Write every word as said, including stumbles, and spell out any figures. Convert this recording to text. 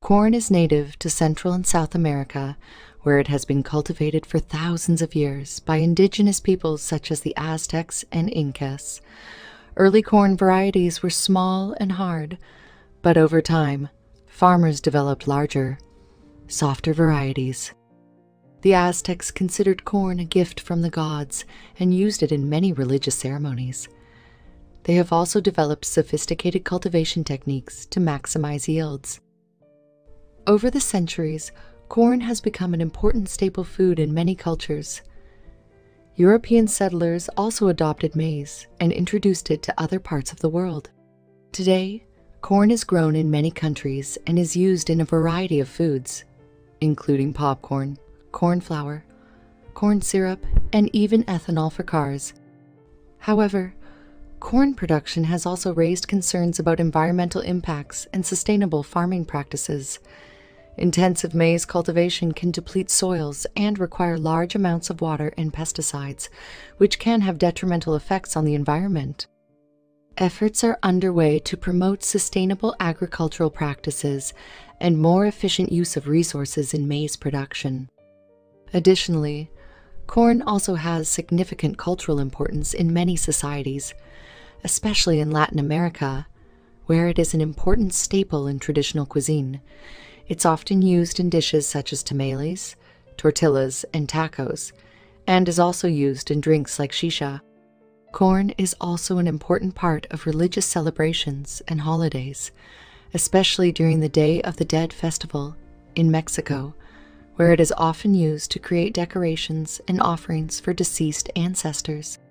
Corn is native to Central and South America, where it has been cultivated for thousands of years by indigenous peoples such as the Aztecs and Incas. Early corn varieties were small and hard, but over time, farmers developed larger, softer varieties. The Aztecs considered corn a gift from the gods and used it in many religious ceremonies. They have also developed sophisticated cultivation techniques to maximize yields. Over the centuries, corn has become an important staple food in many cultures. European settlers also adopted maize and introduced it to other parts of the world. Today, corn is grown in many countries and is used in a variety of foods, including popcorn, corn flour, corn syrup, and even ethanol for cars. However, corn production has also raised concerns about environmental impacts and sustainable farming practices. Intensive maize cultivation can deplete soils and require large amounts of water and pesticides, which can have detrimental effects on the environment. Efforts are underway to promote sustainable agricultural practices and more efficient use of resources in maize production. Additionally, corn also has significant cultural importance in many societies, especially in Latin America, where it is an important staple in traditional cuisine. It's often used in dishes such as tamales, tortillas, and tacos, and is also used in drinks like shisha. Corn is also an important part of religious celebrations and holidays, especially during the Day of the Dead festival in Mexico, where it is often used to create decorations and offerings for deceased ancestors.